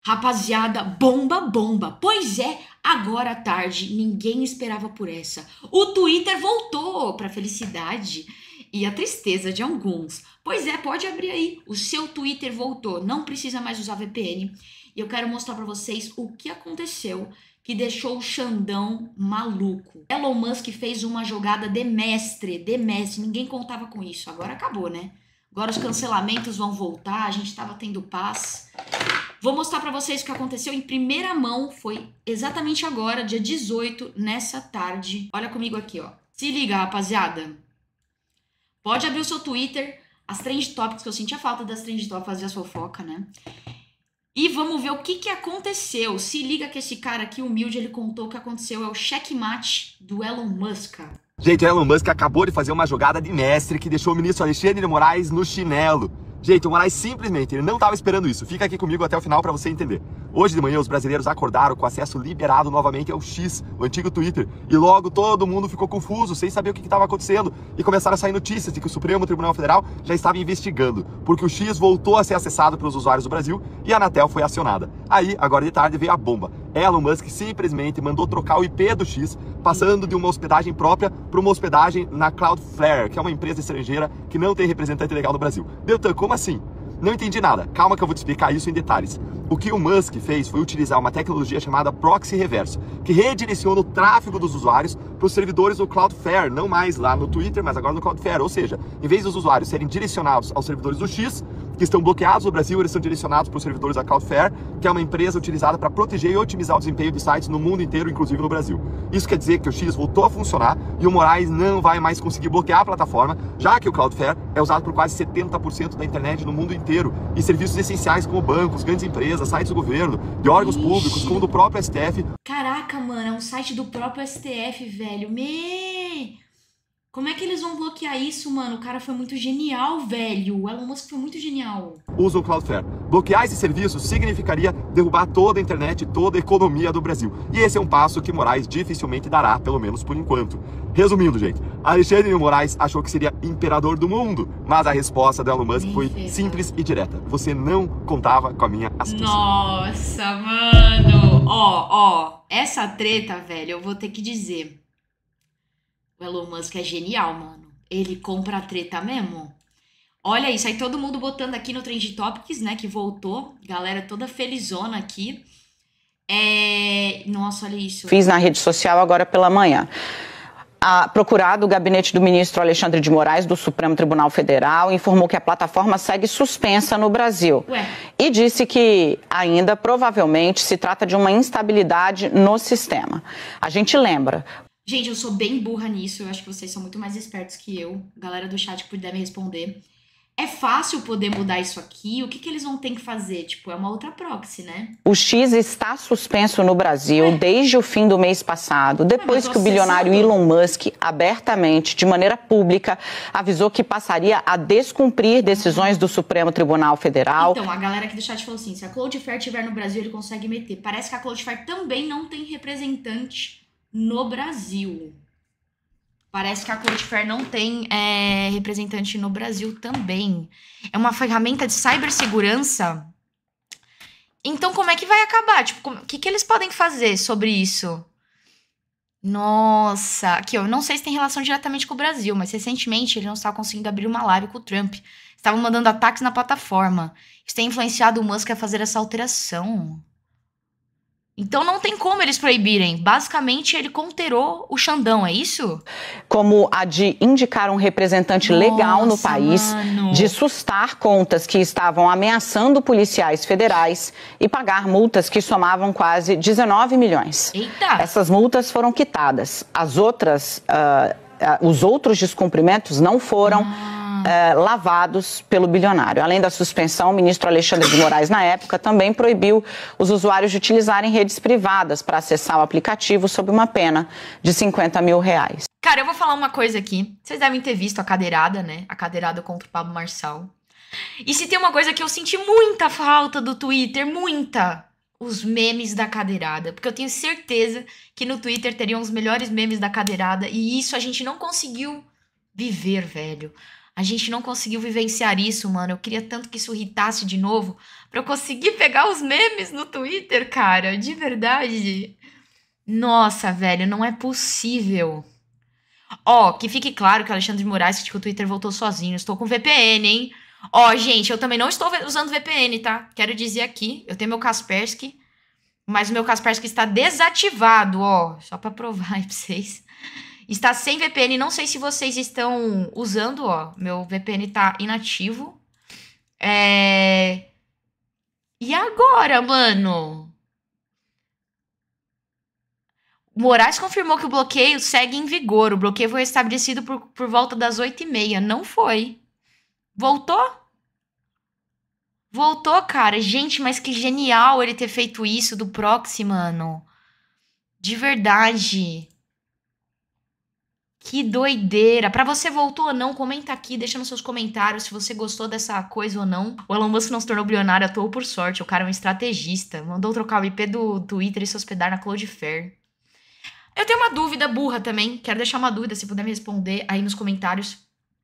Rapaziada, bomba, bomba. Pois é, agora à tarde, ninguém esperava por essa. O Twitter voltou para a felicidade e a tristeza de alguns. Pois é, pode abrir aí. O seu Twitter voltou, não precisa mais usar VPN. E eu quero mostrar para vocês o que aconteceu que deixou o Xandão maluco. Elon Musk fez uma jogada de mestre, ninguém contava com isso. Agora acabou, né? Agora os cancelamentos vão voltar, a gente tava tendo paz. Vou mostrar pra vocês o que aconteceu em primeira mão, foi exatamente agora, dia 18, nessa tarde. Olha comigo aqui, ó. Se liga, rapaziada. Pode abrir o seu Twitter, as trend topics, que eu sentia falta das trend topics, fazer as fofoca, né? E vamos ver o que aconteceu. Se liga que esse cara aqui, humilde, ele contou o que aconteceu. É o checkmate do Elon Musk. Gente, o Elon Musk acabou de fazer uma jogada de mestre que deixou o ministro Alexandre de Moraes no chinelo. Gente, o Moraes simplesmente, ele não estava esperando isso. Fica aqui comigo até o final para você entender. Hoje de manhã, os brasileiros acordaram com acesso liberado novamente ao X, o antigo Twitter. E logo todo mundo ficou confuso, sem saber o que estava acontecendo. E começaram a sair notícias de que o Supremo Tribunal Federal já estava investigando, porque o X voltou a ser acessado pelos usuários do Brasil e a Anatel foi acionada. Aí, agora de tarde, veio a bomba. Elon Musk simplesmente mandou trocar o IP do X, passando de uma hospedagem própria para uma hospedagem na Cloudflare, que é uma empresa estrangeira que não tem representante legal no Brasil. Deltan, como assim? Não entendi nada. Calma que eu vou te explicar isso em detalhes. O que o Musk fez foi utilizar uma tecnologia chamada proxy reverso, que redireciona o tráfego dos usuários para os servidores do Cloudflare, não mais lá no Twitter, mas agora no Cloudflare. Ou seja, em vez dos usuários serem direcionados aos servidores do X, que estão bloqueados no Brasil, eles são direcionados para os servidores da Cloudflare, que é uma empresa utilizada para proteger e otimizar o desempenho de sites no mundo inteiro, inclusive no Brasil. Isso quer dizer que o X voltou a funcionar e o Moraes não vai mais conseguir bloquear a plataforma, já que o Cloudflare é usado por quase 70% da internet no mundo inteiro e serviços essenciais como bancos, grandes empresas, sites do governo, de órgãos públicos, como do próprio STF. Caraca, mano, é um site do próprio STF, velho. Como é que eles vão bloquear isso, mano? O cara foi muito genial, velho. O Elon Musk foi muito genial. Usa o Cloudflare. Bloquear esse serviço significaria derrubar toda a internet e toda a economia do Brasil. E esse é um passo que Moraes dificilmente dará, pelo menos por enquanto. Resumindo, gente, Alexandre de Moraes achou que seria imperador do mundo, mas a resposta do Elon Musk foi simples e direta. Você não contava com a minha astúcia. Nossa, mano. Ó, essa treta, velho, eu vou ter que dizer. O Elon Musk é genial, mano. Ele compra a treta mesmo. Olha isso, aí todo mundo botando aqui no Trend Topics, né, que voltou. Galera toda felizona aqui. Nossa, olha isso. Fiz na rede social agora pela manhã. Procurado, o gabinete do ministro Alexandre de Moraes, do Supremo Tribunal Federal, informou que a plataforma segue suspensa no Brasil. E disse que ainda, provavelmente, se trata de uma instabilidade no sistema. A gente lembra... Gente, eu sou bem burra nisso, eu acho que vocês são muito mais espertos que eu. Galera do chat que puder me responder. É fácil poder mudar isso aqui? O que eles vão ter que fazer? Tipo, é uma outra proxy, né? O X está suspenso no Brasil desde o fim do mês passado, depois que o bilionário Elon Musk, abertamente, de maneira pública, avisou que passaria a descumprir decisões do Supremo Tribunal Federal. Então, a galera aqui do chat falou assim, se a Cloudflare estiver no Brasil, ele consegue meter. Parece que a Cloudflare também não tem representante no Brasil. Parece que a Cloudflare não tem representante no Brasil também. É uma ferramenta de cibersegurança. Então, como é que vai acabar? Tipo, o que eles podem fazer sobre isso? Nossa, aqui, ó, eu não sei se tem relação diretamente com o Brasil, mas recentemente ele não estava conseguindo abrir uma live com o Trump. Estavam mandando ataques na plataforma. Isso tem influenciado o Musk a fazer essa alteração. Então não tem como eles proibirem. Basicamente, ele conterou o Xandão, é isso? Como a de indicar um representante legal no país, de sustar contas que estavam ameaçando policiais federais e pagar multas que somavam quase 19 milhões. Eita! Essas multas foram quitadas. Os outros descumprimentos não foram lavados pelo bilionário. Além da suspensão, o ministro Alexandre de Moraes, na época, também proibiu os usuários de utilizarem redes privadas para acessar o aplicativo sob uma pena de 50 mil reais. Cara, eu vou falar uma coisa aqui. Vocês devem ter visto a cadeirada, né? A cadeirada contra o Pablo Marçal. E se tem uma coisa que eu senti muita falta do Twitter, muita, os memes da cadeirada. Porque eu tenho certeza que no Twitter teriam os melhores memes da cadeirada e isso a gente não conseguiu viver, velho. A gente não conseguiu vivenciar isso, mano. Eu queria tanto que isso irritasse de novo pra eu conseguir pegar os memes no Twitter, cara. De verdade. Nossa, velho, não é possível. Ó, que fique claro que o Alexandre de Moraes disse que o Twitter voltou sozinho. Estou com VPN, hein? Ó, gente, eu também não estou usando VPN, tá? Quero dizer aqui, eu tenho meu Kaspersky, mas o meu Kaspersky está desativado, ó. Só pra provar aí pra vocês. Está sem VPN, não sei se vocês estão usando, ó. Meu VPN tá inativo. E agora, mano? Moraes confirmou que o bloqueio segue em vigor. O bloqueio foi estabelecido por volta das 8h30. Não foi. Voltou? Voltou, cara. Gente, mas que genial ele ter feito isso do proxy, mano. De verdade. Que doideira. Pra você, voltou ou não? Comenta aqui, deixa nos seus comentários se você gostou dessa coisa ou não. O Elon Musk não se tornou bilionário à toa por sorte. O cara é um estrategista. Mandou trocar o IP do Twitter e se hospedar na Cloudflare. Eu tenho uma dúvida burra também. Quero deixar uma dúvida, se puder me responder aí nos comentários.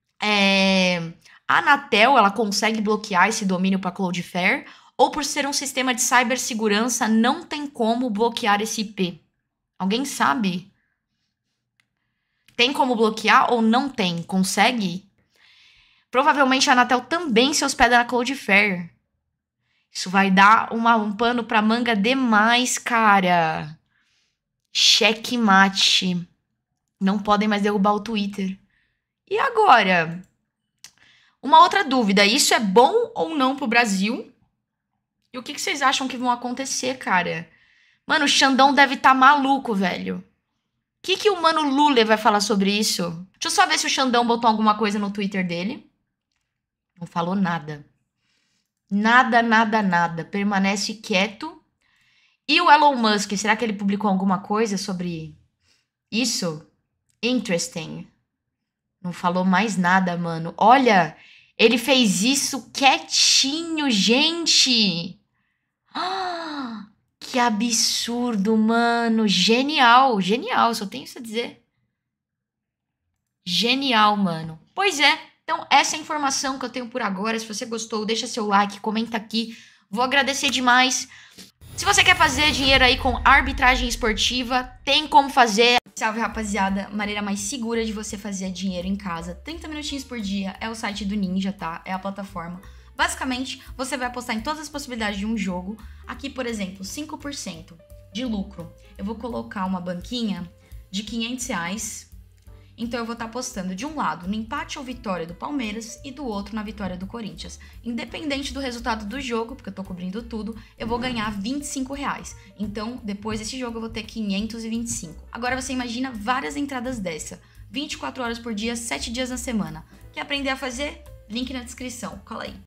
A Anatel, ela consegue bloquear esse domínio para Cloudflare? Ou por ser um sistema de cibersegurança, não tem como bloquear esse IP? Alguém sabe? Tem como bloquear ou não tem? Consegue? Provavelmente a Anatel também se hospeda na Cloudflare. Isso vai dar um pano pra manga demais, cara. Checkmate. Não podem mais derrubar o Twitter. E agora? Uma outra dúvida. Isso é bom ou não pro Brasil? E o que vocês acham que vão acontecer, cara? Mano, o Xandão deve estar maluco, velho. O que o Mano Lula vai falar sobre isso? Deixa eu só ver se o Xandão botou alguma coisa no Twitter dele. Não falou nada. Nada, nada, nada. Permanece quieto. E o Elon Musk, será que ele publicou alguma coisa sobre isso? Interesting. Não falou mais nada, mano. Olha, ele fez isso quietinho, gente. Ah, que absurdo, mano. Genial, genial, só tenho isso a dizer. Genial, mano. Pois é, então essa é a informação que eu tenho por agora. Se você gostou, deixa seu like, comenta aqui. Vou agradecer demais. Se você quer fazer dinheiro aí com arbitragem esportiva, tem como fazer. Salve, rapaziada. Maneira mais segura de você fazer dinheiro em casa. 30 minutinhos por dia é o site do Ninja, tá? É a plataforma. Basicamente, você vai apostar em todas as possibilidades de um jogo. Aqui, por exemplo, 5% de lucro. Eu vou colocar uma banquinha de R$500. Então eu vou estar apostando de um lado no empate ou vitória do Palmeiras e do outro na vitória do Corinthians. Independente do resultado do jogo, porque eu tô cobrindo tudo, eu vou ganhar R$25. Então, depois desse jogo eu vou ter 525. Agora você imagina várias entradas dessa. 24 horas por dia, 7 dias na semana. Quer aprender a fazer? Link na descrição. Cola aí.